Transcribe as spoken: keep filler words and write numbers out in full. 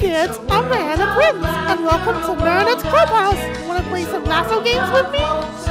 kids, I'm Diana Prince, and welcome to Marinette's Clubhouse. Want to play some lasso games with me?